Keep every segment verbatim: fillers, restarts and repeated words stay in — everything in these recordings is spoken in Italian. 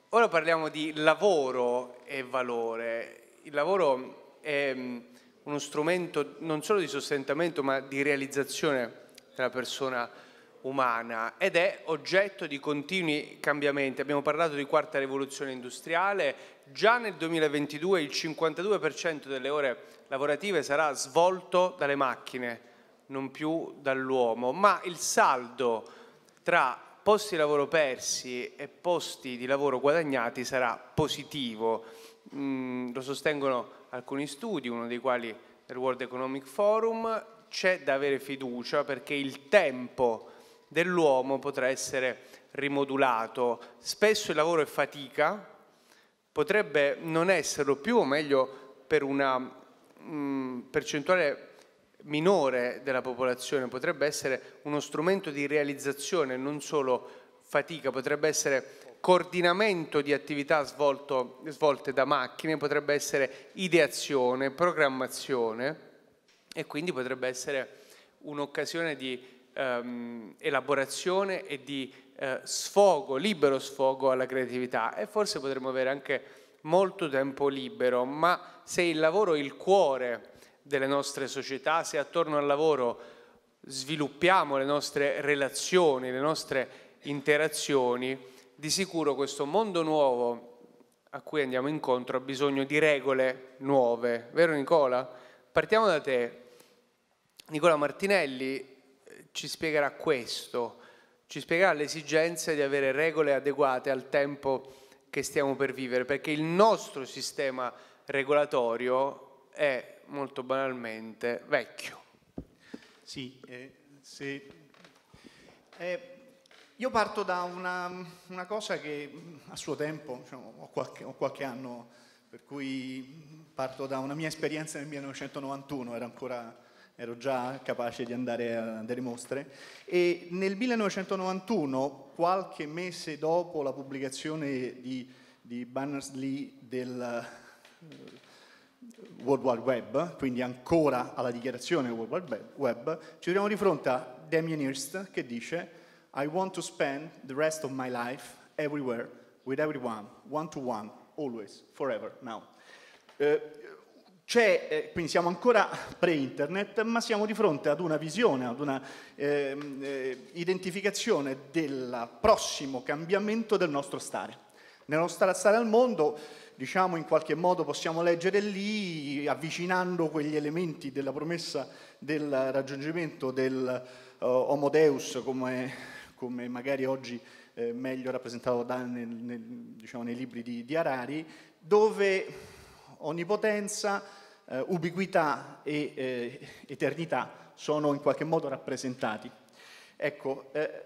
Ora parliamo di lavoro e valore. Il lavoro è uno strumento non solo di sostentamento ma di realizzazione della persona umana ed è oggetto di continui cambiamenti. Abbiamo parlato di quarta rivoluzione industriale, già nel duemilaventidue il cinquantadue per cento delle ore lavorative sarà svolto dalle macchine, non più dall'uomo, ma il saldo tra posti di lavoro persi e posti di lavoro guadagnati sarà positivo. Mm, lo sostengono alcuni studi, uno dei quali del World Economic Forum. C'è da avere fiducia perché il tempo dell'uomo potrà essere rimodulato. Spesso il lavoro è fatica, potrebbe non esserlo più, o meglio per una mh, percentuale minore della popolazione, potrebbe essere uno strumento di realizzazione, non solo fatica, potrebbe essere coordinamento di attività svolto, svolte da macchine, potrebbe essere ideazione, programmazione e quindi potrebbe essere un'occasione di ehm, elaborazione e di eh, sfogo, libero sfogo alla creatività e forse potremmo avere anche molto tempo libero, ma se il lavoro è il cuore delle nostre società, se attorno al lavoro sviluppiamo le nostre relazioni, le nostre interazioni, di sicuro questo mondo nuovo a cui andiamo incontro ha bisogno di regole nuove, vero Nicola? Partiamo da te. Nicola Martinelli ci spiegherà questo, ci spiegherà l'esigenza di avere regole adeguate al tempo che stiamo per vivere, perché il nostro sistema regolatorio è molto banalmente vecchio. Sì, eh, se, eh, io parto da una, una cosa che a suo tempo, diciamo, ho, qualche, ho qualche anno, per cui parto da una mia esperienza nel millenovecentonovantuno, ero ancora, ero già capace di andare a delle mostre, e nel millenovecentonovantuno, qualche mese dopo la pubblicazione di, di Berners-Lee del World Wide Web, quindi ancora alla dichiarazione del World Wide Web, ci troviamo di fronte a Damien Hirst che dice I want to spend the rest of my life everywhere, with everyone, one to one, always, forever, now. Eh, c'è, eh, quindi siamo ancora pre-internet, ma siamo di fronte ad una visione, ad una eh, eh, identificazione del prossimo cambiamento del nostro stare. Nel nostro stare al mondo, diciamo, in qualche modo possiamo leggere lì, avvicinando quegli elementi della promessa del raggiungimento del uh, Homo Deus, come, come magari oggi eh, meglio rappresentato da, nel, nel, diciamo, nei libri di, di Harari, dove onnipotenza, eh, ubiquità e eh, eternità sono in qualche modo rappresentati. Ecco, eh,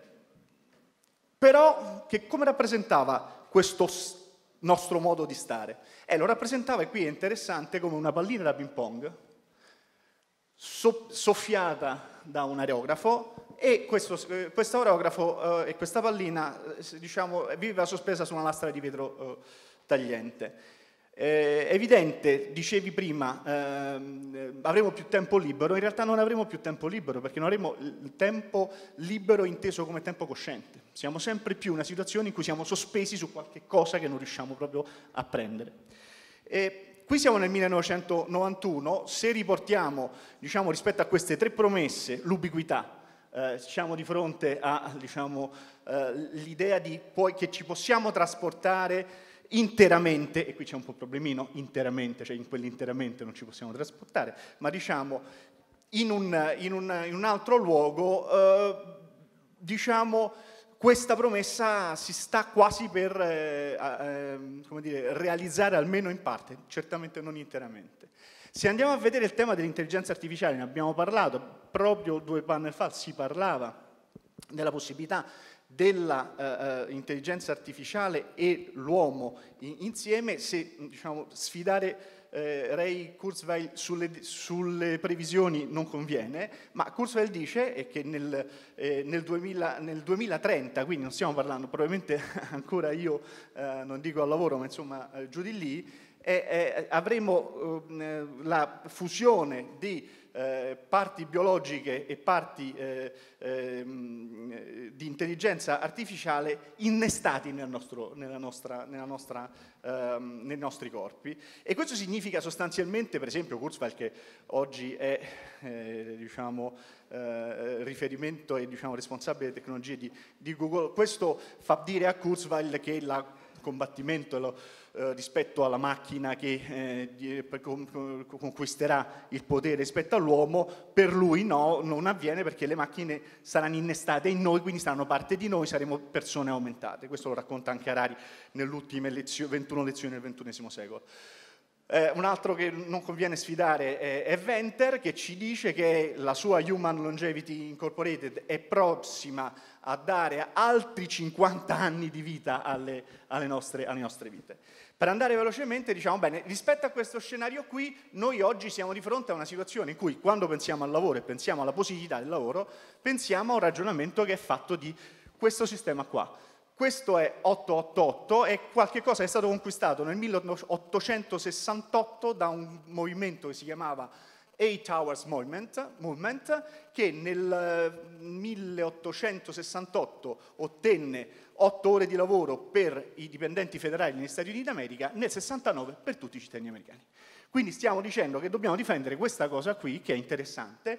però che come rappresentava questo nostro modo di stare? Eh, lo rappresentava, e qui è interessante, come una pallina da ping pong so, soffiata da un aerografo e questo, eh, questo aerografo eh, e questa pallina eh, diciamo, viveva sospesa su una lastra di vetro eh, tagliente. È evidente, dicevi prima, ehm, avremo più tempo libero, in realtà non avremo più tempo libero perché non avremo il tempo libero inteso come tempo cosciente. Siamo sempre più in una situazione in cui siamo sospesi su qualche cosa che non riusciamo proprio a prendere. E qui siamo nel millenovecentonovantuno, se riportiamo, diciamo, rispetto a queste tre promesse, l'ubiquità, eh, siamo di fronte a, diciamo, eh, l'idea di poi che ci possiamo trasportare interamente, e qui c'è un po' un problemino, interamente, cioè in quell'interamente non ci possiamo trasportare, ma diciamo in un, in un, in un altro luogo, eh, diciamo, questa promessa si sta quasi per eh, eh, come dire, realizzare almeno in parte, certamente non interamente. Se andiamo a vedere il tema dell'intelligenza artificiale, ne abbiamo parlato, proprio due panel fa si parlava della possibilità dell'intelligenza uh, artificiale e l'uomo insieme, se diciamo, sfidare eh, Ray Kurzweil sulle, sulle previsioni non conviene, ma Kurzweil dice che nel, eh, nel, duemila, nel duemilatrenta, quindi non stiamo parlando, probabilmente ancora io eh, non dico al lavoro, ma insomma eh, giù di lì, eh, eh, avremo eh, la fusione di Eh, parti biologiche e parti eh, eh, di intelligenza artificiale innestati nel nostro, nella nostra, nella nostra, eh, nei nostri corpi. E questo significa sostanzialmente, per esempio, Kurzweil, che oggi è eh, diciamo, eh, riferimento e diciamo, responsabile delle tecnologie di, di Google, questo fa dire a Kurzweil che il combattimento lo, eh, rispetto alla macchina che eh, di, con, conquisterà il potere rispetto all'uomo, per lui no, non avviene, perché le macchine saranno innestate in noi, quindi saranno parte di noi, saremo persone aumentate. Questo lo racconta anche Harari nelle ultime lezio, ventuno lezioni del ventunesimo secolo. Eh, un altro che non conviene sfidare è, è Venter, che ci dice che la sua Human Longevity Incorporated è prossima a dare altri cinquanta anni di vita alle, alle, nostre, alle nostre vite. Per andare velocemente, diciamo, bene, rispetto a questo scenario qui, noi oggi siamo di fronte a una situazione in cui, quando pensiamo al lavoro e pensiamo alla positività del lavoro, pensiamo a un ragionamento che è fatto di questo sistema qua. Questo è ottocentottantotto, è qualcosa che è stato conquistato nel milleottocentosessantotto da un movimento che si chiamava Eight Hours Movement, movement che nel milleottocentosessantotto ottenne otto ore di lavoro per i dipendenti federali negli Stati Uniti d'America, nel sessantanove per tutti i cittadini americani. Quindi stiamo dicendo che dobbiamo difendere questa cosa qui, che è interessante,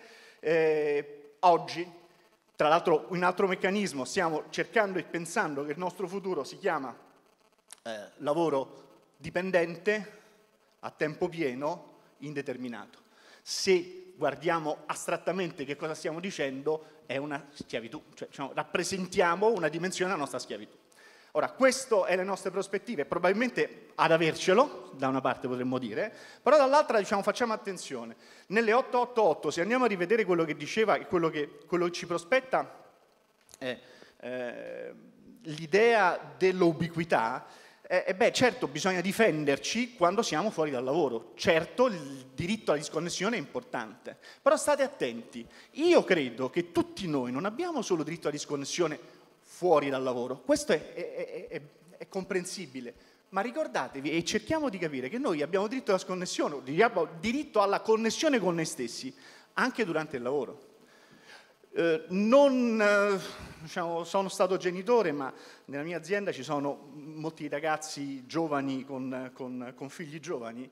eh, oggi. Tra l'altro, un altro meccanismo, stiamo cercando e pensando che il nostro futuro si chiama eh, lavoro dipendente, a tempo pieno, indeterminato. Se guardiamo astrattamente che cosa stiamo dicendo, è una schiavitù, cioè diciamo, rappresentiamo una dimensione della nostra schiavitù. Ora, queste è le nostre prospettive, probabilmente ad avercelo, da una parte potremmo dire, però dall'altra diciamo, facciamo attenzione. Nelle ottocentottantotto, se andiamo a rivedere quello che diceva e quello che, quello che ci prospetta, eh, eh, l'idea dell'ubiquità, eh, eh, beh, certo, bisogna difenderci quando siamo fuori dal lavoro. Certo, il diritto alla disconnessione è importante, però state attenti. Io credo che tutti noi non abbiamo solo diritto alla disconnessione fuori dal lavoro, questo è, è, è, è comprensibile, ma ricordatevi e cerchiamo di capire che noi abbiamo diritto alla sconnessione, abbiamo diritto alla connessione con noi stessi anche durante il lavoro. Eh, non, eh, diciamo, sono stato genitore, ma nella mia azienda ci sono molti ragazzi giovani con, con, con figli giovani.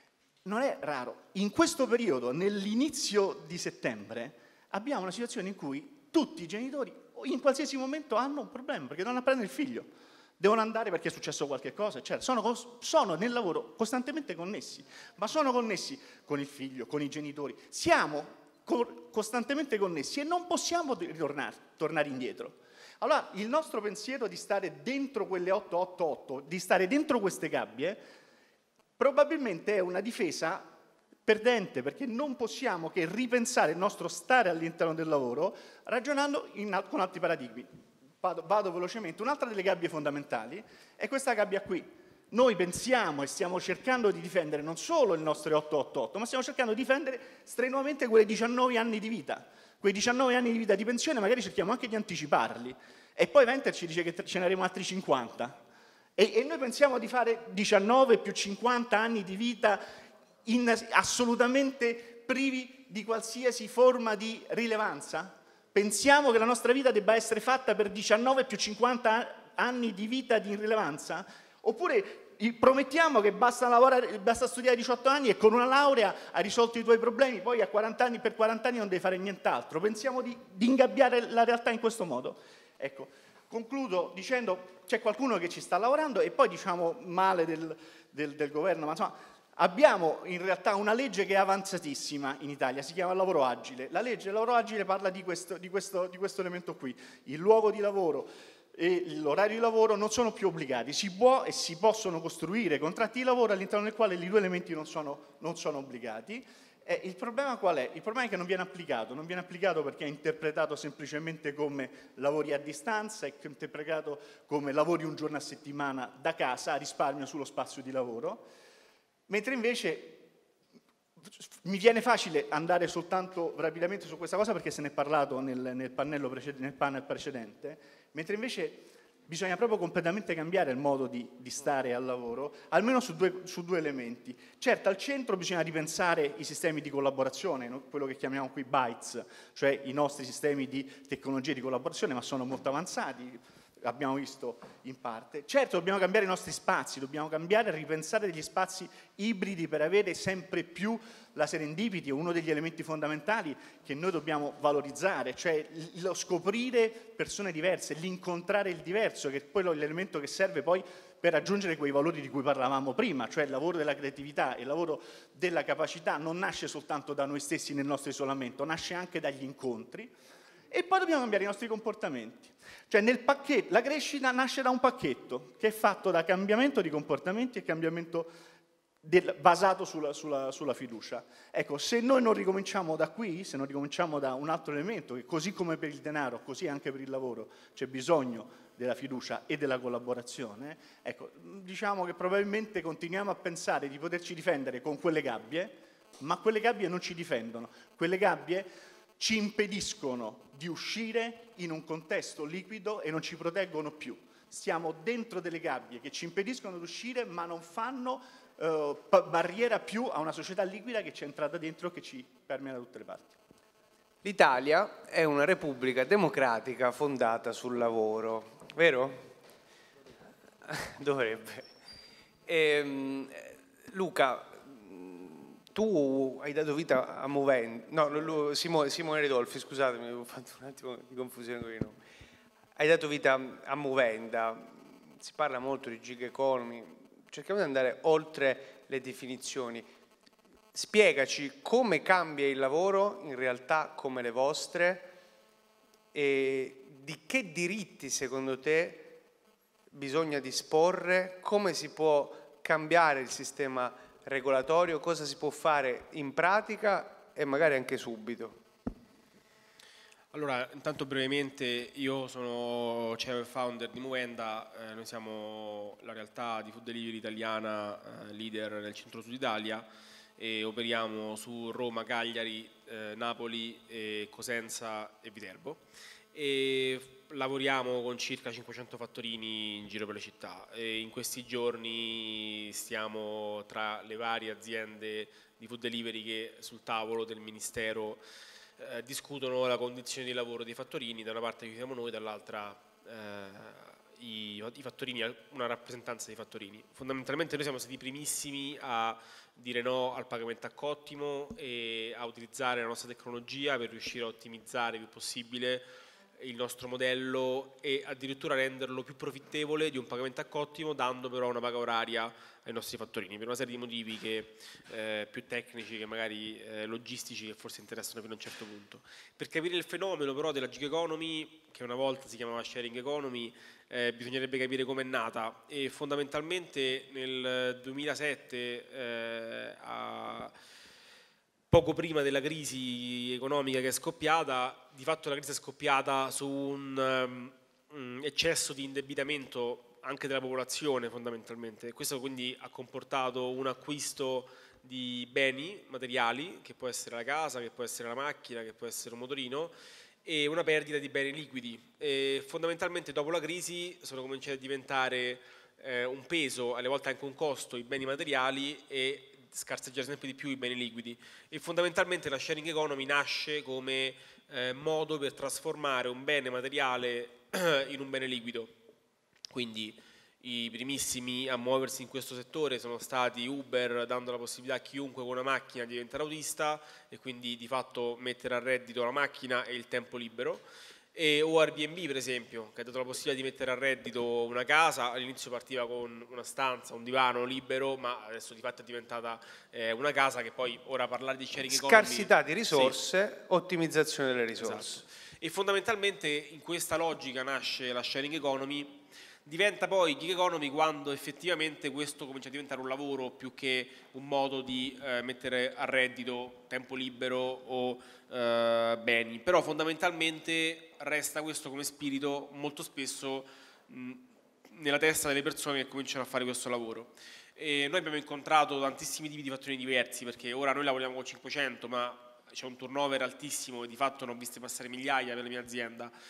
Non è raro, in questo periodo, nell'inizio di settembre, abbiamo una situazione in cui tutti i genitori in qualsiasi momento hanno un problema, perché devono prendere il figlio, devono andare perché è successo qualche cosa, eccetera. Sono, sono nel lavoro costantemente connessi, ma sono connessi con il figlio, con i genitori. Siamo co- costantemente connessi e non possiamo ritornare, tornare indietro. Allora, il nostro pensiero di stare dentro quelle ottocentottantotto, di stare dentro queste gabbie, probabilmente è una difesa perdente, perché non possiamo che ripensare il nostro stare all'interno del lavoro ragionando in, con altri paradigmi. Vado, vado velocemente. Un'altra delle gabbie fondamentali è questa gabbia qui. Noi pensiamo e stiamo cercando di difendere non solo il nostro ottocentottantotto, ma stiamo cercando di difendere strenuamente quei diciannove anni di vita. Quei diciannove anni di vita di pensione magari cerchiamo anche di anticiparli. E poi Venter ci dice che ce ne avremo altri cinquanta. E, e noi pensiamo di fare diciannove più cinquanta anni di vita In, assolutamente privi di qualsiasi forma di rilevanza? Pensiamo che la nostra vita debba essere fatta per diciannove più cinquanta anni di vita di irrilevanza? Oppure promettiamo che basta, lavorare, basta studiare diciotto anni e con una laurea hai risolto i tuoi problemi, poi a quaranta anni, per quaranta anni non devi fare nient'altro? Pensiamo di, di ingabbiare la realtà in questo modo? Ecco, concludo dicendo c'è qualcuno che ci sta lavorando e poi diciamo male del, del, del governo, ma insomma abbiamo in realtà una legge che è avanzatissima in Italia, si chiama lavoro agile. La legge del lavoro agile parla di questo, di questo, di questo elemento qui. Il luogo di lavoro e l'orario di lavoro non sono più obbligati. Si può e si possono costruire contratti di lavoro all'interno del quale i due elementi non sono, non sono obbligati. Eh, il problema qual è? Il problema è che non viene applicato. Non viene applicato perché è interpretato semplicemente come lavori a distanza, è interpretato come lavori un giorno a settimana da casa, a risparmio sullo spazio di lavoro. Mentre invece mi viene facile andare soltanto rapidamente su questa cosa perché se ne è parlato nel, nel, pannello precedente, nel panel precedente, mentre invece bisogna proprio completamente cambiare il modo di, di stare al lavoro, almeno su due, su due elementi. Certo, al centro bisogna ripensare i sistemi di collaborazione, no? Quello che chiamiamo qui bytes, cioè i nostri sistemi di tecnologie di collaborazione, ma sono molto avanzati, abbiamo visto in parte. Certo, dobbiamo cambiare i nostri spazi, dobbiamo cambiare e ripensare degli spazi ibridi per avere sempre più la serendipity, uno degli elementi fondamentali che noi dobbiamo valorizzare, cioè lo scoprire persone diverse, l'incontrare il diverso, che è poi l'elemento che serve poi per raggiungere quei valori di cui parlavamo prima, cioè il lavoro della creatività, il lavoro della capacità non nasce soltanto da noi stessi nel nostro isolamento, nasce anche dagli incontri. E poi dobbiamo cambiare i nostri comportamenti. Cioè nel pacchetto, la crescita nasce da un pacchetto che è fatto da cambiamento di comportamenti e cambiamento del, basato sulla, sulla, sulla fiducia. Ecco, se noi non ricominciamo da qui, se non ricominciamo da un altro elemento, che così come per il denaro, così anche per il lavoro, c'è bisogno della fiducia e della collaborazione, ecco, diciamo che probabilmente continuiamo a pensare di poterci difendere con quelle gabbie, ma quelle gabbie non ci difendono. Quelle gabbie ci impediscono di uscire in un contesto liquido e non ci proteggono più. Stiamo dentro delle gabbie che ci impediscono di uscire, ma non fanno eh, barriera più a una società liquida che ci è entrata dentro e che ci permea da tutte le parti. L'Italia è una repubblica democratica fondata sul lavoro, vero? Dovrebbe. Ehm, Luca, tu hai dato vita a Movenda, no, Simone, Simone Ridolfi, scusatemi, ho fatto un attimo di confusione con i nomi. Hai dato vita a Movenda, si parla molto di gig economy, cerchiamo di andare oltre le definizioni. Spiegaci come cambia il lavoro in realtà come le vostre e di che diritti secondo te bisogna disporre, come si può cambiare il sistema regolatorio, cosa si può fare in pratica e magari anche subito. Allora, intanto brevemente, io sono C E O e founder di Movenda, eh, noi siamo la realtà di food delivery italiana eh, leader nel centro-sud Italia e operiamo su Roma, Cagliari, eh, Napoli, e Cosenza e Viterbo e lavoriamo con circa cinquecento fattorini in giro per le città e in questi giorni stiamo tra le varie aziende di food delivery che sul tavolo del Ministero eh, discutono la condizione di lavoro dei fattorini, da una parte ci siamo noi, dall'altra eh, i, i fattorini, una rappresentanza dei fattorini. Fondamentalmente noi siamo stati i primissimi a dire no al pagamento a cottimo e a utilizzare la nostra tecnologia per riuscire a ottimizzare il più possibile il nostro modello e addirittura renderlo più profittevole di un pagamento a cottimo, dando però una paga oraria ai nostri fattorini per una serie di motivi che, eh, più tecnici che magari eh, logistici, che forse interessano fino a un certo punto. Per capire il fenomeno però della gig economy, che una volta si chiamava sharing economy, eh, bisognerebbe capire come è nata e fondamentalmente nel duemilasette eh, a poco prima della crisi economica che è scoppiata, di fatto la crisi è scoppiata su un um, eccesso di indebitamento anche della popolazione fondamentalmente e questo quindi ha comportato un acquisto di beni materiali, che può essere la casa, che può essere la macchina, che può essere un motorino, e una perdita di beni liquidi. E fondamentalmente dopo la crisi sono cominciati a diventare eh, un peso, alle volte anche un costo, i beni materiali e scarseggiare sempre di più i beni liquidi e fondamentalmente la sharing economy nasce come eh, modo per trasformare un bene materiale in un bene liquido. Quindi i primissimi a muoversi in questo settore sono stati Uber, dando la possibilità a chiunque con una macchina di diventare autista e quindi di fatto mettere a reddito la macchina e il tempo libero. E, o Airbnb per esempio, che ha dato la possibilità di mettere a reddito una casa, all'inizio partiva con una stanza, un divano libero, ma adesso di fatto è diventata eh, una casa che poi ora parlare di sharing economy... Scarsità di risorse, sì. Ottimizzazione delle risorse. Esatto. E fondamentalmente in questa logica nasce la sharing economy, diventa poi gig economy quando effettivamente questo comincia a diventare un lavoro più che un modo di eh, mettere a reddito tempo libero o eh, beni, però fondamentalmente resta questo come spirito molto spesso mh, nella testa delle persone che cominciano a fare questo lavoro. E noi abbiamo incontrato tantissimi tipi di fattorini diversi, perché ora noi lavoriamo con cinquecento, ma c'è un turnover altissimo e di fatto ne ho viste passare migliaia per la mia azienda.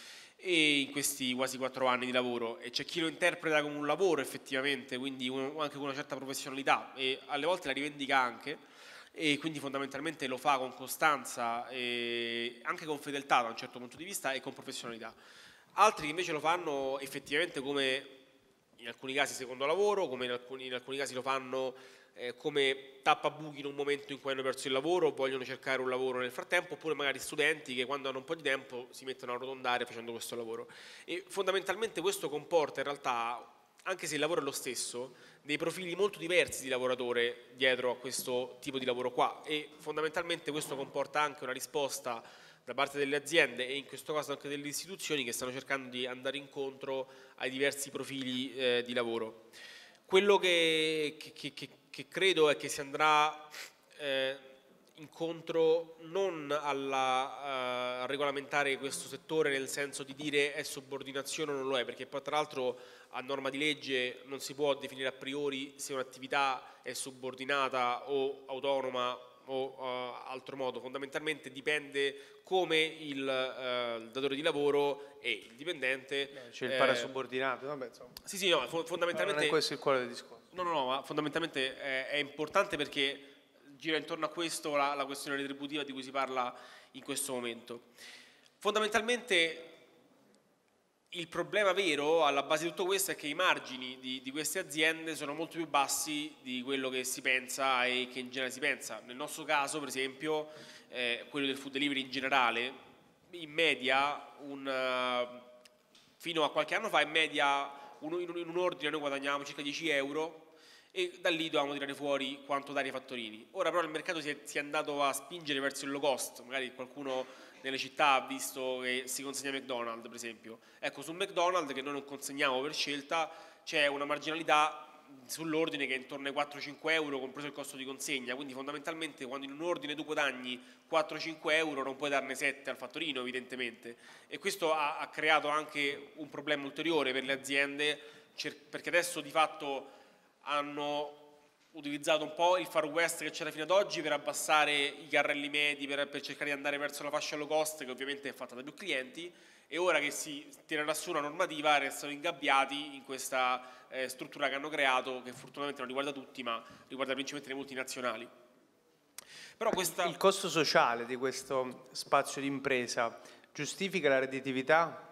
e in questi quasi quattro anni di lavoro, e c'è chi lo interpreta come un lavoro effettivamente, quindi un, anche con una certa professionalità, e alle volte la rivendica anche, e quindi fondamentalmente lo fa con costanza e anche con fedeltà da un certo punto di vista e con professionalità. Altri invece lo fanno effettivamente come, in alcuni casi secondo lavoro, come in alcuni, in alcuni casi lo fanno eh, come tappabuchi in un momento in cui hanno perso il lavoro o vogliono cercare un lavoro nel frattempo, oppure magari studenti che quando hanno un po' di tempo si mettono a arrotondare facendo questo lavoro. E fondamentalmente questo comporta in realtà, anche se il lavoro è lo stesso, dei profili molto diversi di lavoratore dietro a questo tipo di lavoro qua, e fondamentalmente questo comporta anche una risposta da parte delle aziende e in questo caso anche delle istituzioni che stanno cercando di andare incontro ai diversi profili eh, di lavoro. Quello che, che, che, che credo è che si andrà eh, incontro non alla, uh, a regolamentare questo settore nel senso di dire è subordinazione o non lo è, perché poi tra l'altro a norma di legge non si può definire a priori se un'attività è subordinata o autonoma o uh, altro modo. Fondamentalmente dipende come il, uh, il datore di lavoro e il dipendente. C'è il eh, parasubordinato, vabbè, insomma. Sì, sì, no, fondamentalmente. Non è questo il cuore del discorso. No, no, no, ma fondamentalmente è, è importante perché gira intorno a questo la, la questione retributiva di cui si parla in questo momento. Fondamentalmente il problema vero alla base di tutto questo è che i margini di, di queste aziende sono molto più bassi di quello che si pensa e che in genere si pensa. Nel nostro caso, per esempio, eh, quello del food delivery in generale, in media, un, uh, fino a qualche anno fa, in media un, in, un, in un ordine noi guadagnavamo circa dieci euro e da lì dovevamo tirare fuori quanto dare ai fattorini. Ora però il mercato si è, si è andato a spingere verso il low cost, magari qualcuno nelle città ha visto che si consegna McDonald's per esempio. Ecco, su McDonald's, che noi non consegniamo per scelta, c'è una marginalità sull'ordine che è intorno ai quattro cinque euro compreso il costo di consegna, quindi fondamentalmente quando in un ordine tu guadagni quattro cinque euro non puoi darne sette al fattorino evidentemente, e questo ha, ha creato anche un problema ulteriore per le aziende, perché adesso di fatto hanno utilizzato un po' il far west che c'era fino ad oggi per abbassare i carrelli medi, per, per cercare di andare verso la fascia low cost che ovviamente è fatta da più clienti, e ora che si tirerà su una normativa restano ingabbiati in questa eh, struttura che hanno creato, che fortunatamente non riguarda tutti ma riguarda principalmente le multinazionali. Però questa... Il costo sociale di questo spazio di impresa giustifica la redditività?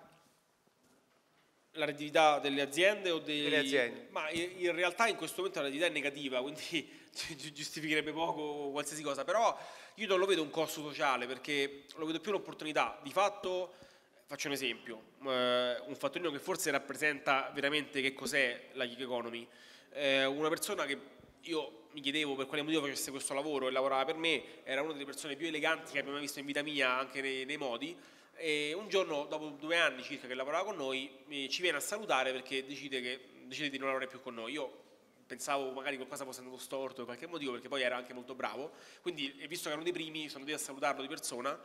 La redditività delle aziende o dei... delle aziende? Ma in realtà in questo momento la redditività è negativa, quindi giustificherebbe poco qualsiasi cosa, però io non lo vedo un costo sociale perché lo vedo più un'opportunità. Di fatto, faccio un esempio, eh, un fattorino che forse rappresenta veramente che cos'è la gig economy, eh, una persona che io mi chiedevo per quale motivo facesse questo lavoro e lavorava per me, era una delle persone più eleganti che abbia mai visto in vita mia anche nei, nei modi. E un giorno, dopo due anni circa che lavorava con noi, ci viene a salutare perché decide, che, decide di non lavorare più con noi. Io pensavo magari qualcosa fosse andato storto per qualche motivo, perché poi era anche molto bravo, quindi visto che era uno dei primi sono andato a salutarlo di persona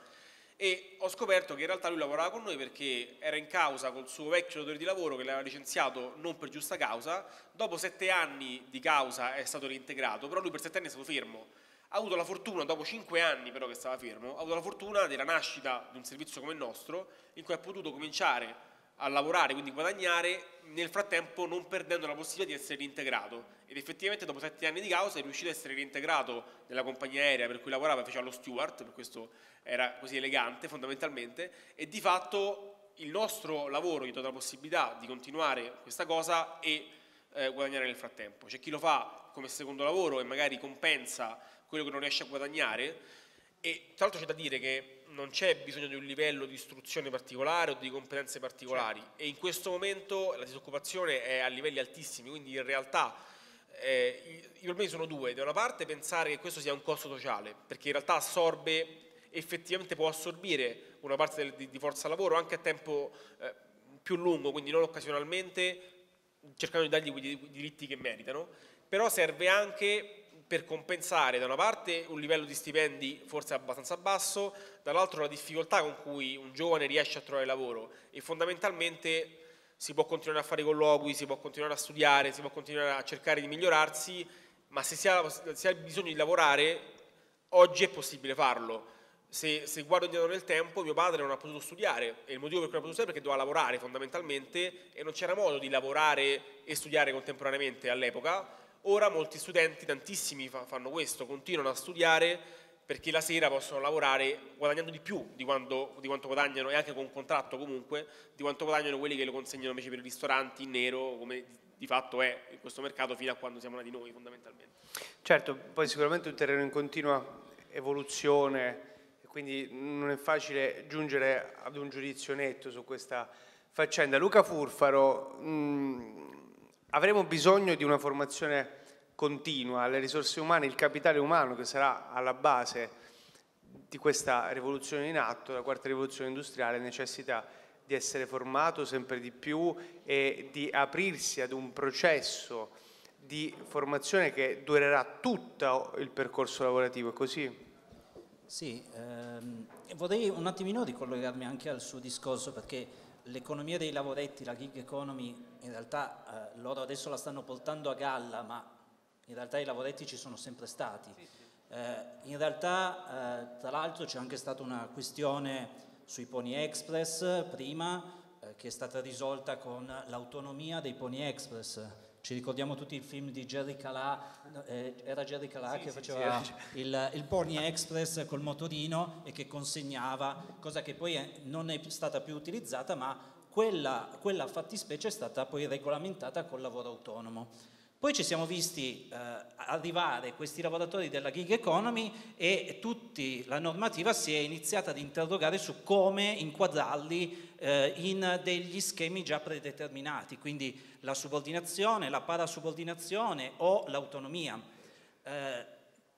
e ho scoperto che in realtà lui lavorava con noi perché era in causa col suo vecchio datore di lavoro che l'aveva licenziato non per giusta causa. Dopo sette anni di causa è stato reintegrato, però lui per sette anni è stato fermo. Ha avuto la fortuna, dopo cinque anni però che stava fermo, ha avuto la fortuna della nascita di un servizio come il nostro, in cui ha potuto cominciare a lavorare, quindi guadagnare, nel frattempo non perdendo la possibilità di essere reintegrato. Ed effettivamente dopo sette anni di causa è riuscito ad essere reintegrato nella compagnia aerea per cui lavorava, faceva lo steward, per questo era così elegante fondamentalmente, e di fatto il nostro lavoro gli dà la possibilità di continuare questa cosa e eh, guadagnare nel frattempo. C'è chi lo fa come secondo lavoro e magari compensa quello che non riesce a guadagnare, e tra l'altro c'è da dire che non c'è bisogno di un livello di istruzione particolare o di competenze particolari, certo. E in questo momento la disoccupazione è a livelli altissimi, quindi in realtà eh, i, i problemi sono due. Da una parte pensare che questo sia un costo sociale, perché in realtà assorbe, effettivamente può assorbire una parte del, di, di forza lavoro anche a tempo eh, più lungo, quindi non occasionalmente, cercando di dargli quei diritti che meritano, però serve anche per compensare da una parte un livello di stipendi forse abbastanza basso, dall'altro la difficoltà con cui un giovane riesce a trovare lavoro, e fondamentalmente si può continuare a fare i colloqui, si può continuare a studiare, si può continuare a cercare di migliorarsi, ma se si ha, si ha bisogno di lavorare oggi è possibile farlo. se, se guardo indietro nel tempo, mio padre non ha potuto studiare, e il motivo per cui non ha potuto studiare è perché doveva lavorare fondamentalmente, e non c'era modo di lavorare e studiare contemporaneamente all'epoca. Ora molti studenti, tantissimi fa, fanno questo, continuano a studiare perché la sera possono lavorare guadagnando di più di quanto, di quanto guadagnano, e anche con un contratto comunque, di quanto guadagnano quelli che lo consegnano invece per i ristoranti in nero, come di fatto è in questo mercato fino a quando siamo nati noi fondamentalmente. Certo, poi sicuramente un terreno in continua evoluzione, e quindi non è facile giungere ad un giudizio netto su questa faccenda. Luca Furfaro, mh, avremo bisogno di una formazione continua, le risorse umane, il capitale umano che sarà alla base di questa rivoluzione in atto, la quarta rivoluzione industriale, necessita di essere formato sempre di più e di aprirsi ad un processo di formazione che durerà tutto il percorso lavorativo, è così? Sì, ehm, vorrei un attimino ricollegarmi anche al suo discorso, perché l'economia dei lavoretti, la gig economy, in realtà eh, loro adesso la stanno portando a galla, ma in realtà i lavoretti ci sono sempre stati. Eh, in realtà, eh, tra l'altro, c'è anche stata una questione sui Pony Express prima, eh, che è stata risolta con l'autonomia dei Pony Express. Ci ricordiamo tutti il film di Jerry Calà, eh, era Jerry Calà sì, che sì, faceva sì, il, il Pony Express col motorino e che consegnava, cosa che poi è, non è stata più utilizzata, ma quella, quella fattispecie è stata poi regolamentata col lavoro autonomo. Poi ci siamo visti eh, arrivare questi lavoratori della gig economy e tutti, la normativa si è iniziata ad interrogare su come inquadrarli eh, in degli schemi già predeterminati, quindi la subordinazione, la parasubordinazione o l'autonomia. Eh,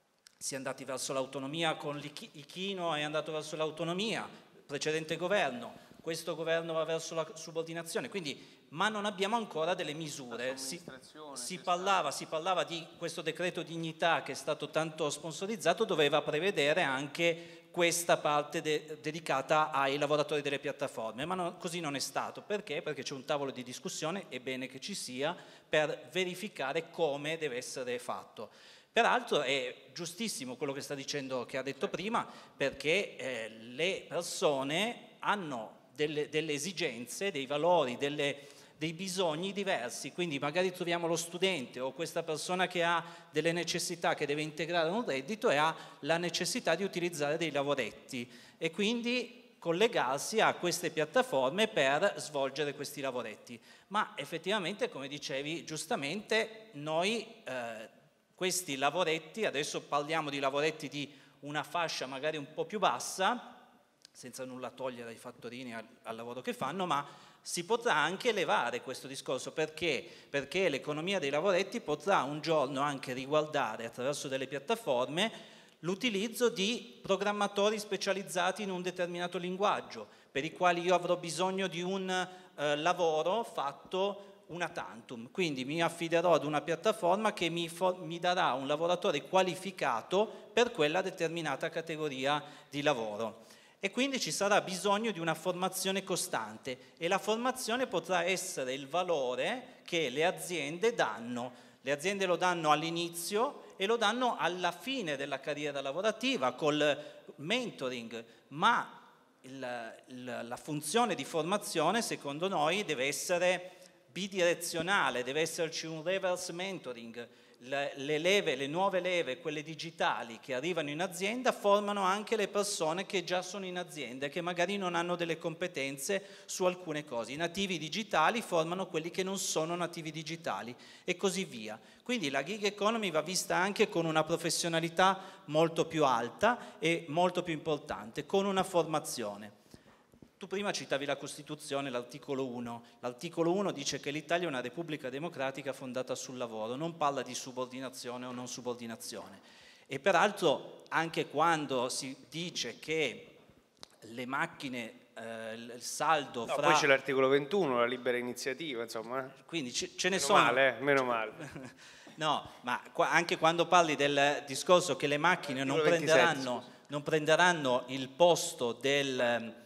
si è andati verso l'autonomia con l'Ichino, è andato verso l'autonomia, precedente governo, questo governo va verso la subordinazione, quindi ma non abbiamo ancora delle misure. Si, si, parlava, si parlava di questo decreto dignità che è stato tanto sponsorizzato, doveva prevedere anche questa parte de, dedicata ai lavoratori delle piattaforme, ma no, così non è stato. Perché? Perché c'è un tavolo di discussione, è bene che ci sia, per verificare come deve essere fatto. Peraltro è giustissimo quello che sta dicendo, che ha detto prima, perché eh, le persone hanno delle, delle esigenze, dei valori, delle dei bisogni diversi, quindi magari troviamo lo studente o questa persona che ha delle necessità, che deve integrare un reddito e ha la necessità di utilizzare dei lavoretti e quindi collegarsi a queste piattaforme per svolgere questi lavoretti. Ma effettivamente, come dicevi giustamente, noi eh, questi lavoretti, adesso parliamo di lavoretti di una fascia magari un po' più bassa, senza nulla togliere ai fattorini al, al lavoro che fanno, ma si potrà anche elevare questo discorso. Perché? Perché l'economia dei lavoretti potrà un giorno anche riguardare, attraverso delle piattaforme, l'utilizzo di programmatori specializzati in un determinato linguaggio, per i quali io avrò bisogno di un eh, lavoro fatto una tantum. Quindi mi affiderò ad una piattaforma che mi, mi darà un lavoratore qualificato per quella determinata categoria di lavoro. E quindi ci sarà bisogno di una formazione costante e la formazione potrà essere il valore che le aziende danno. Le aziende lo danno all'inizio e lo danno alla fine della carriera lavorativa col mentoring, ma il, il, la funzione di formazione secondo noi deve essere bidirezionale, deve esserci un reverse mentoring. Le, le leve, le nuove leve, quelle digitali che arrivano in azienda, formano anche le persone che già sono in azienda e che magari non hanno delle competenze su alcune cose. I nativi digitali formano quelli che non sono nativi digitali e così via. Quindi la gig economy va vista anche con una professionalità molto più alta e molto più importante, con una formazione. Tu prima citavi la Costituzione, l'articolo uno. L'articolo uno dice che l'Italia è una repubblica democratica fondata sul lavoro, non parla di subordinazione o non subordinazione. E peraltro anche quando si dice che le macchine, eh, il saldo no, fra... Poi c'è l'articolo ventuno, la libera iniziativa, insomma. Quindi ce, ce ne meno sono... Male, eh? Meno male. No, ma qua, anche quando parli del discorso che le macchine non prenderanno, non prenderanno il posto del...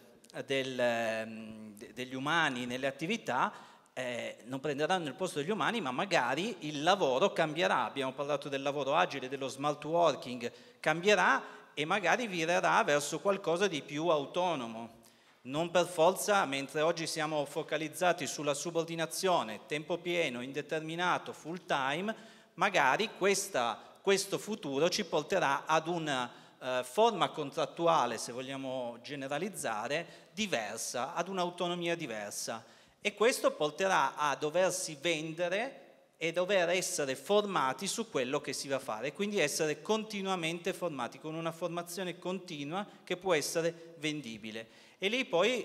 Del, degli umani nelle attività, eh, non prenderanno il posto degli umani, ma magari il lavoro cambierà. Abbiamo parlato del lavoro agile, dello smart working, cambierà e magari virerà verso qualcosa di più autonomo. Non per forza, mentre oggi siamo focalizzati sulla subordinazione, tempo pieno, indeterminato, full time, magari questa, questo futuro ci porterà ad una eh, forma contrattuale, se vogliamo generalizzare, diversa, ad un'autonomia diversa. E questo porterà a doversi vendere e dover essere formati su quello che si va a fare, quindi essere continuamente formati, con una formazione continua che può essere vendibile. E lì poi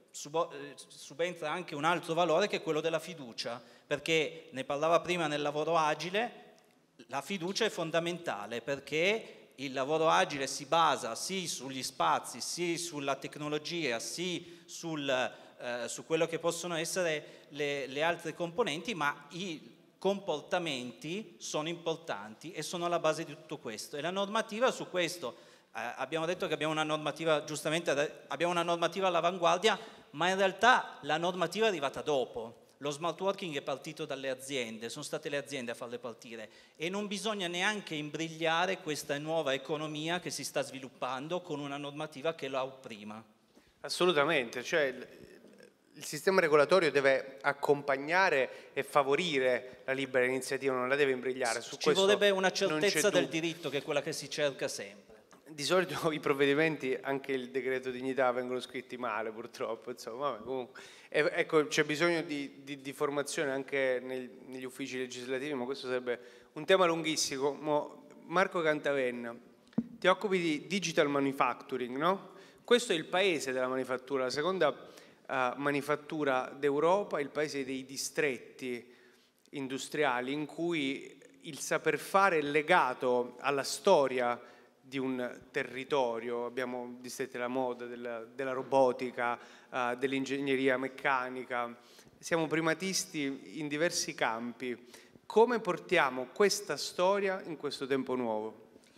subentra anche un altro valore che è quello della fiducia, perché ne parlava prima nel lavoro agile, la fiducia è fondamentale perché il lavoro agile si basa sì sugli spazi, sì sulla tecnologia, sì sul, eh, su quello che possono essere le, le altre componenti, ma i comportamenti sono importanti e sono alla base di tutto questo. E la normativa su questo, eh, abbiamo detto che abbiamo una normativa, giustamente abbiamo una normativa all'avanguardia, ma in realtà la normativa è arrivata dopo. Lo smart working è partito dalle aziende, sono state le aziende a farle partire e non bisogna neanche imbrigliare questa nuova economia che si sta sviluppando con una normativa che la opprima. Assolutamente, cioè il, il sistema regolatorio deve accompagnare e favorire la libera iniziativa, non la deve imbrigliare. Su Ci vorrebbe una certezza del diritto che è quella che si cerca sempre. Di solito i provvedimenti, anche il decreto dignità, vengono scritti male purtroppo, insomma, vabbè, comunque. E, ecco, c'è bisogno di, di, di formazione anche nel, negli uffici legislativi, ma questo sarebbe un tema lunghissimo. Mo, Marco Cantavenna, ti occupi di digital manufacturing, no? Questo è il paese della manifattura, la seconda uh, manifattura d'Europa, il paese dei distretti industriali in cui il saper fare è legato alla storia di un territorio. Abbiamo distretti della moda, della, della robotica, uh, dell'ingegneria meccanica, siamo primatisti in diversi campi. Come portiamo questa storia in questo tempo nuovo?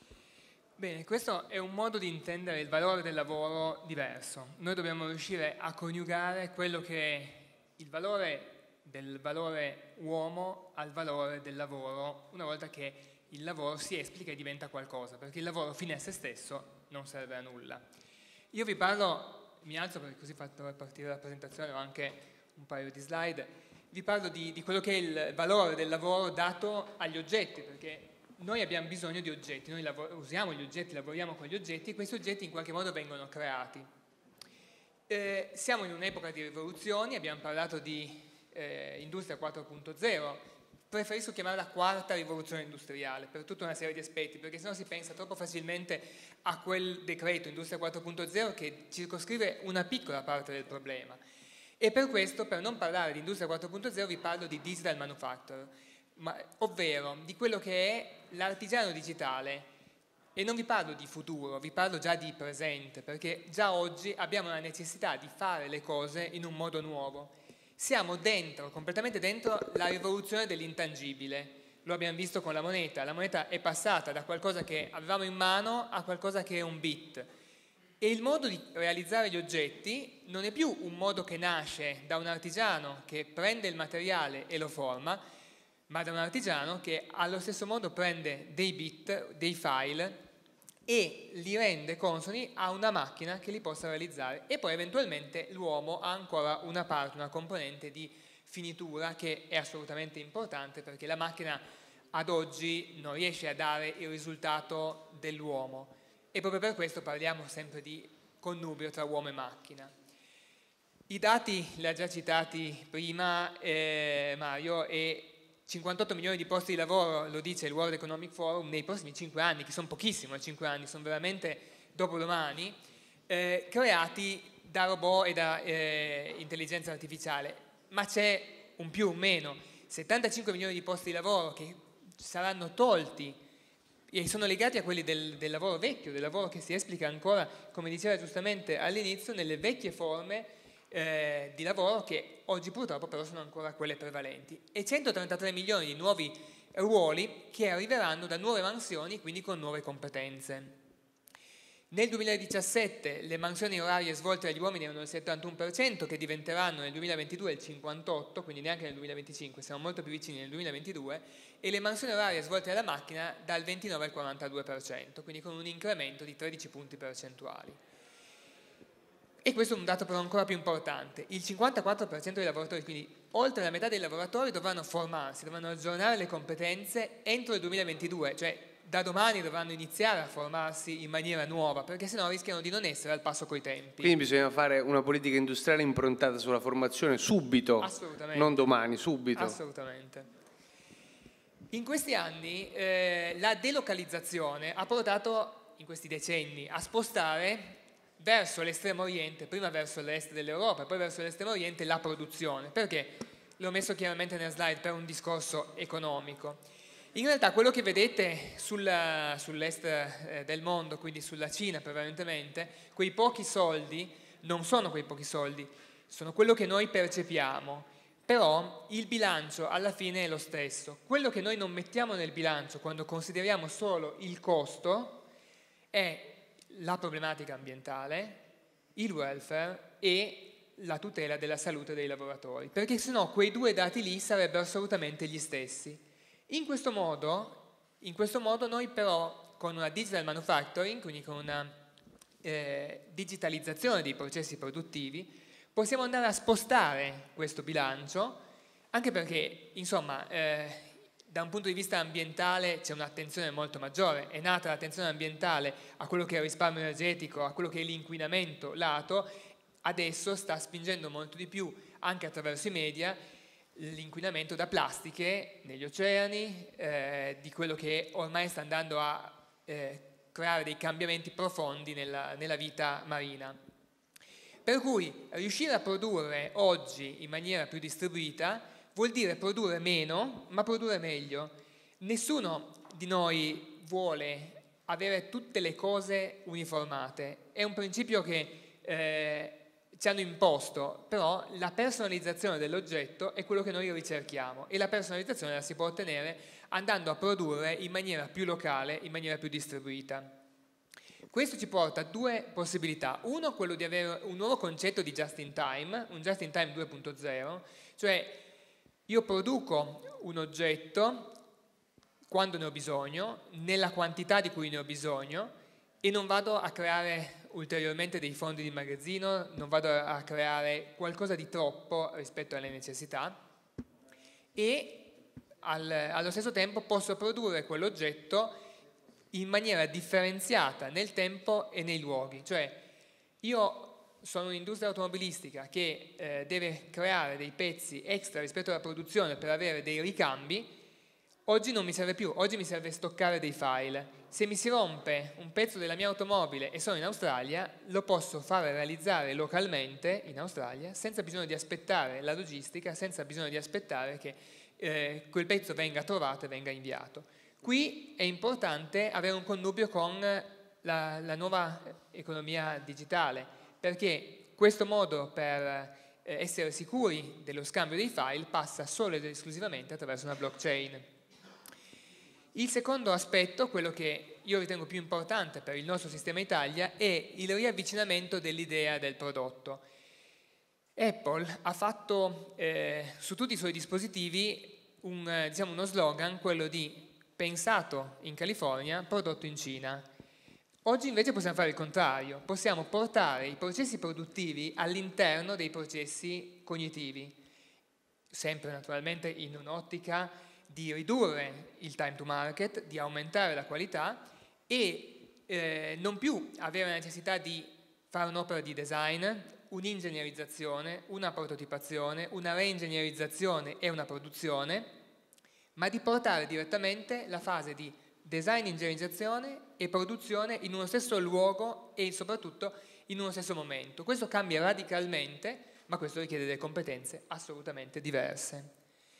Bene, questo è un modo di intendere il valore del lavoro diverso. Noi dobbiamo riuscire a coniugare quello che è il valore del valore uomo al valore del lavoro, una volta che il lavoro si esplica e diventa qualcosa, perché il lavoro fine a se stesso non serve a nulla. Io vi parlo, mi alzo perché così fatto partire la presentazione, ho anche un paio di slide, vi parlo di, di quello che è il valore del lavoro dato agli oggetti, perché noi abbiamo bisogno di oggetti, noi usiamo gli oggetti, lavoriamo con gli oggetti e questi oggetti in qualche modo vengono creati. Eh, siamo in un'epoca di rivoluzioni, abbiamo parlato di eh, industria quattro punto zero, preferisco chiamarla quarta rivoluzione industriale per tutta una serie di aspetti, perché sennò si pensa troppo facilmente a quel decreto industria quattro punto zero che circoscrive una piccola parte del problema. E per questo, per non parlare di industria quattro punto zero, vi parlo di digital manufacturing, ma, ovvero di quello che è l'artigiano digitale. E non vi parlo di futuro, vi parlo già di presente, perché già oggi abbiamo la necessità di fare le cose in un modo nuovo. Siamo dentro, completamente dentro la rivoluzione dell'intangibile. Lo abbiamo visto con la moneta. La moneta è passata da qualcosa che avevamo in mano a qualcosa che è un bit. E il modo di realizzare gli oggetti non è più un modo che nasce da un artigiano che prende il materiale e lo forma, ma da un artigiano che allo stesso modo prende dei bit, dei file e li rende consoni a una macchina che li possa realizzare. E poi eventualmente l'uomo ha ancora una parte, una componente di finitura che è assolutamente importante, perché la macchina ad oggi non riesce a dare il risultato dell'uomo. E proprio per questo parliamo sempre di connubio tra uomo e macchina. I dati li ha già citati prima eh, Mario, e cinquantotto milioni di posti di lavoro, lo dice il World Economic Forum, nei prossimi cinque anni, che sono pochissimo, cinque anni, sono veramente dopodomani, eh, creati da robot e da eh, intelligenza artificiale. Ma c'è un più, un meno, settantacinque milioni di posti di lavoro che saranno tolti e sono legati a quelli del, del lavoro vecchio, del lavoro che si esplica ancora, come diceva giustamente all'inizio, nelle vecchie forme eh, di lavoro che oggi purtroppo però sono ancora quelle prevalenti. E centotrentatré milioni di nuovi ruoli che arriveranno da nuove mansioni, quindi con nuove competenze. Nel duemiladiciassette le mansioni orarie svolte dagli uomini erano il settantuno per cento, che diventeranno nel duemilaventidue il cinquantotto per cento, quindi neanche nel duemilaventicinque, siamo molto più vicini nel duemilaventidue, e le mansioni orarie svolte dalla macchina dal ventinove al quarantadue per cento, quindi con un incremento di tredici punti percentuali. E questo è un dato però ancora più importante: il cinquantaquattro per cento dei lavoratori, quindi oltre la metà dei lavoratori, dovranno formarsi, dovranno aggiornare le competenze entro il duemilaventidue, cioè da domani dovranno iniziare a formarsi in maniera nuova, perché sennò rischiano di non essere al passo coi tempi. Quindi bisogna fare una politica industriale improntata sulla formazione subito, Assolutamente. non domani, subito. Assolutamente. In questi anni eh, la delocalizzazione ha portato, in questi decenni, a spostare verso l'estremo oriente, prima verso l'est dell'Europa e poi verso l'estremo oriente, la produzione. Perché? L'ho messo chiaramente nella slide per un discorso economico. In realtà quello che vedete sulla, sull'est eh, del mondo, quindi sulla Cina prevalentemente, quei pochi soldi non sono quei pochi soldi, sono quello che noi percepiamo, però il bilancio alla fine è lo stesso. Quello che noi non mettiamo nel bilancio quando consideriamo solo il costo è la problematica ambientale, il welfare e la tutela della salute dei lavoratori, perché sennò quei due dati lì sarebbero assolutamente gli stessi. In questo modo, in questo modo noi però con una digital manufacturing, quindi con una eh, digitalizzazione dei processi produttivi, possiamo andare a spostare questo bilancio, anche perché, insomma, eh, da un punto di vista ambientale c'è un'attenzione molto maggiore. È nata l'attenzione ambientale a quello che è il risparmio energetico, a quello che è l'inquinamento lato, adesso sta spingendo molto di più, anche attraverso i media, l'inquinamento da plastiche negli oceani, eh, di quello che ormai sta andando a eh, creare dei cambiamenti profondi nella, nella vita marina. Per cui riuscire a produrre oggi in maniera più distribuita vuol dire produrre meno, ma produrre meglio. Nessuno di noi vuole avere tutte le cose uniformate. È un principio che eh, ci hanno imposto, però la personalizzazione dell'oggetto è quello che noi ricerchiamo, e la personalizzazione la si può ottenere andando a produrre in maniera più locale, in maniera più distribuita. Questo ci porta a due possibilità. Uno, quello di avere un nuovo concetto di just in time, un just in time due punto zero, cioè io produco un oggetto quando ne ho bisogno, nella quantità di cui ne ho bisogno, e non vado a creare ulteriormente dei fondi di magazzino, non vado a creare qualcosa di troppo rispetto alle necessità, e al, allo stesso tempo posso produrre quell'oggetto in maniera differenziata nel tempo e nei luoghi. Cioè io sono un'industria automobilistica che eh, deve creare dei pezzi extra rispetto alla produzione per avere dei ricambi. Oggi non mi serve più, oggi mi serve stoccare dei file. Se mi si rompe un pezzo della mia automobile e sono in Australia, lo posso fare realizzare localmente in Australia senza bisogno di aspettare la logistica, senza bisogno di aspettare che eh, quel pezzo venga trovato e venga inviato. Qui è importante avere un connubio con la, la nuova economia digitale, perché questo modo per eh, essere sicuri dello scambio dei file passa solo ed esclusivamente attraverso una blockchain. Il secondo aspetto, quello che io ritengo più importante per il nostro sistema Italia, è il riavvicinamento dell'idea del prodotto. Apple ha fatto eh, su tutti i suoi dispositivi un, eh, diciamo uno slogan, quello di pensato in California, prodotto in Cina. Oggi invece possiamo fare il contrario, possiamo portare i processi produttivi all'interno dei processi cognitivi, sempre naturalmente in un'ottica di ridurre il time to market, di aumentare la qualità e eh, non più avere la necessità di fare un'opera di design, un'ingegnerizzazione, una prototipazione, una reingegnerizzazione e una produzione, ma di portare direttamente la fase di design, ingegnerizzazione e produzione in uno stesso luogo e soprattutto in uno stesso momento. Questo cambia radicalmente, ma questo richiede delle competenze assolutamente diverse.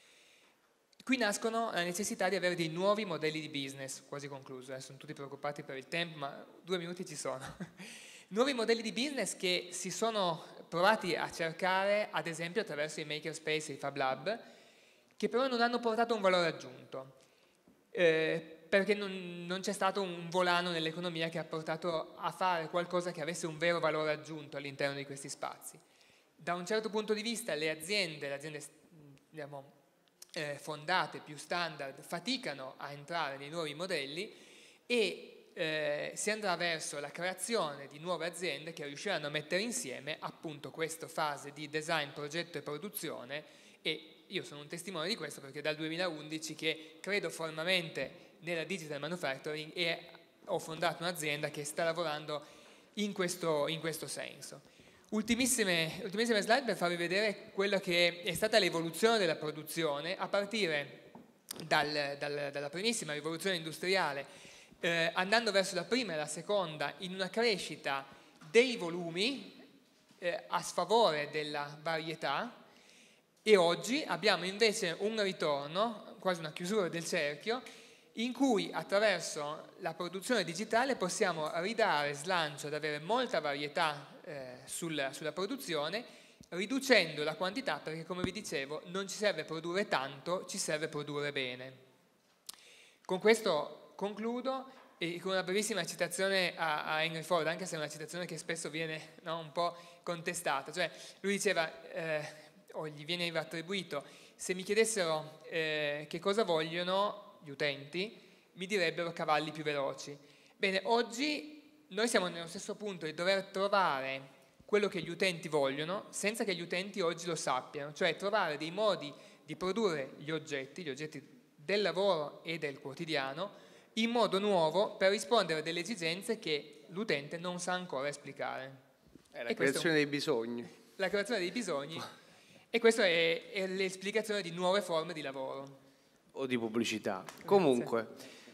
Qui nascono la necessità di avere dei nuovi modelli di business, quasi concluso, eh, sono tutti preoccupati per il tempo, ma due minuti ci sono. Nuovi modelli di business che si sono provati a cercare, ad esempio attraverso i makerspace e i Fab Lab, che però non hanno portato un valore aggiunto. Eh, perché non, non c'è stato un volano nell'economia che ha portato a fare qualcosa che avesse un vero valore aggiunto all'interno di questi spazi. Da un certo punto di vista le aziende, le aziende diciamo, eh, fondate, più standard, faticano a entrare nei nuovi modelli e Eh, si andrà verso la creazione di nuove aziende che riusciranno a mettere insieme appunto questa fase di design, progetto e produzione, e io sono un testimone di questo perché dal duemilaundici che credo fermamente nella digital manufacturing e ho fondato un'azienda che sta lavorando in questo, in questo senso. Ultimissime, ultimissime slide per farvi vedere quello che è stata l'evoluzione della produzione a partire dal, dal, dalla primissima rivoluzione industriale, Eh, andando verso la prima e la seconda in una crescita dei volumi eh, a sfavore della varietà, e oggi abbiamo invece un ritorno, quasi una chiusura del cerchio, in cui attraverso la produzione digitale possiamo ridare slancio ad avere molta varietà eh, sul, sulla produzione, riducendo la quantità, perché come vi dicevo non ci serve produrre tanto, ci serve produrre bene. Con questo concludo e con una brevissima citazione a, a Henry Ford, anche se è una citazione che spesso viene no, un po' contestata. Cioè, lui diceva, eh, o gli viene attribuito, se mi chiedessero eh, che cosa vogliono gli utenti, mi direbbero cavalli più veloci. Bene, oggi noi siamo nello stesso punto di dover trovare quello che gli utenti vogliono, senza che gli utenti oggi lo sappiano, cioè trovare dei modi di produrre gli oggetti, gli oggetti del lavoro e del quotidiano, in modo nuovo per rispondere a delle esigenze che l'utente non sa ancora esplicare. È la creazione dei bisogni. La creazione dei bisogni. E questa è, è l'esplicazione di nuove forme di lavoro. O di pubblicità. Grazie. Comunque,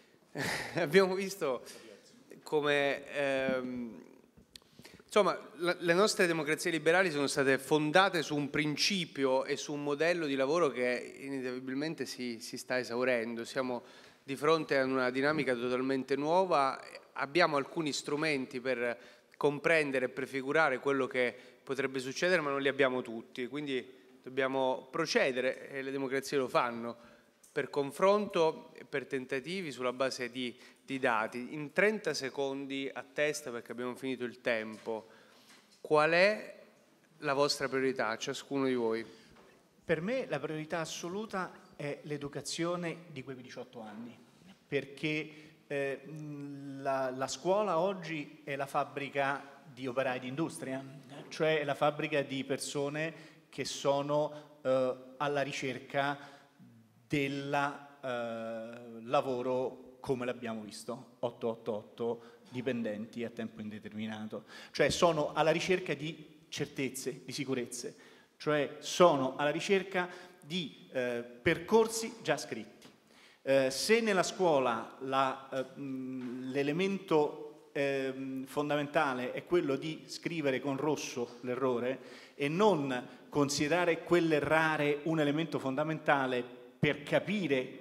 abbiamo visto come... Ehm, insomma, la, le nostre democrazie liberali sono state fondate su un principio e su un modello di lavoro che inevitabilmente si, si sta esaurendo. Siamo di fronte a una dinamica totalmente nuova, abbiamo alcuni strumenti per comprendere e prefigurare quello che potrebbe succedere, ma non li abbiamo tutti, quindi dobbiamo procedere, e le democrazie lo fanno, per confronto e per tentativi sulla base di, di dati. In trenta secondi a testa, perché abbiamo finito il tempo, qual è la vostra priorità, ciascuno di voi? Per me la priorità assoluta è l'educazione di quei diciotto anni, perché eh, la, la scuola oggi è la fabbrica di operai di industria, cioè è la fabbrica di persone che sono eh, alla ricerca del eh, lavoro come l'abbiamo visto, ottocentottantotto dipendenti a tempo indeterminato, cioè sono alla ricerca di certezze, di sicurezze, cioè sono alla ricerca di eh, percorsi già scritti. Eh, se nella scuola la, eh, l'elemento eh, fondamentale è quello di scrivere con rosso l'errore e non considerare quell'errare un elemento fondamentale per capire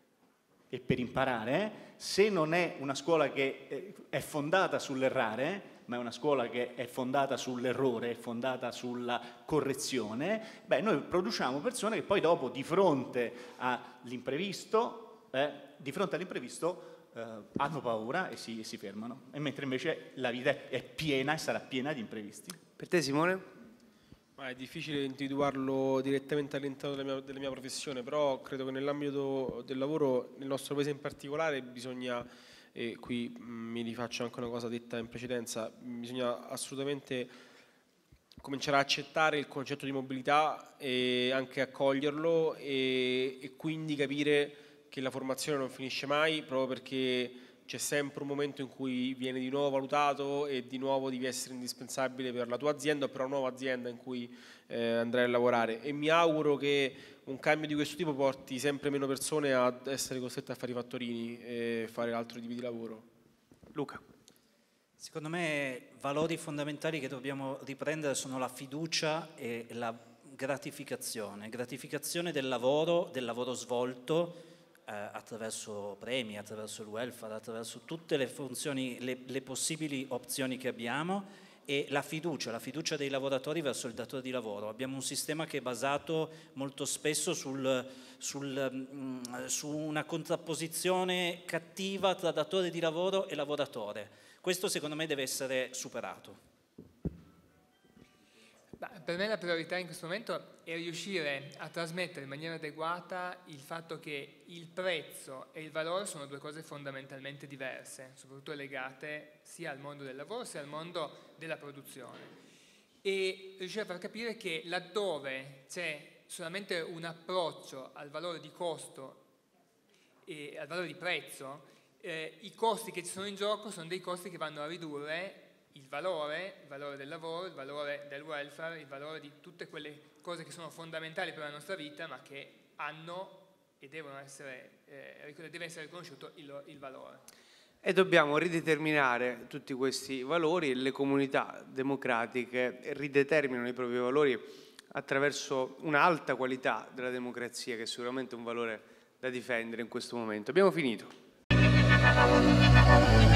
e per imparare, eh, se non è una scuola che eh, è fondata sull'errare, ma è una scuola che è fondata sull'errore, è fondata sulla correzione, beh, noi produciamo persone che poi dopo, di fronte all'imprevisto, eh, di fronte all'imprevisto eh, hanno paura e si, e si fermano, e mentre invece la vita è, è piena e sarà piena di imprevisti. Per te, Simone? Ma è difficile individuarlo direttamente all'interno della mia, della mia professione, però credo che nell'ambito del lavoro, nel nostro paese in particolare, bisogna... e qui mi rifaccio anche una cosa detta in precedenza, bisogna assolutamente cominciare a accettare il concetto di mobilità e anche accoglierlo e, e quindi capire che la formazione non finisce mai, proprio perché c'è sempre un momento in cui viene di nuovo valutato e di nuovo devi essere indispensabile per la tua azienda o per una nuova azienda in cui eh, andrai a lavorare, e mi auguro che un cambio di questo tipo porti sempre meno persone ad essere costrette a fare i fattorini e fare altri tipi di lavoro. Luca. Secondo me valori fondamentali che dobbiamo riprendere sono la fiducia e la gratificazione, gratificazione del lavoro, del lavoro svolto eh, attraverso premi, attraverso il welfare, attraverso tutte le funzioni, le, le possibili opzioni che abbiamo, è la fiducia, la fiducia dei lavoratori verso il datore di lavoro. Abbiamo un sistema che è basato molto spesso sul, sul, mh, su una contrapposizione cattiva tra datore di lavoro e lavoratore. Questo secondo me deve essere superato. Per me la priorità in questo momento è riuscire a trasmettere in maniera adeguata il fatto che il prezzo e il valore sono due cose fondamentalmente diverse, soprattutto legate sia al mondo del lavoro sia al mondo della produzione. E riuscire a far capire che laddove c'è solamente un approccio al valore di costo e al valore di prezzo, eh, i costi che ci sono in gioco sono dei costi che vanno a ridurre il valore, il valore del lavoro, il valore del welfare, il valore di tutte quelle cose che sono fondamentali per la nostra vita, ma che hanno e devono essere, eh, deve essere riconosciuto il, il valore. E dobbiamo rideterminare tutti questi valori e le comunità democratiche rideterminano i propri valori attraverso un'alta qualità della democrazia, che è sicuramente un valore da difendere in questo momento. Abbiamo finito.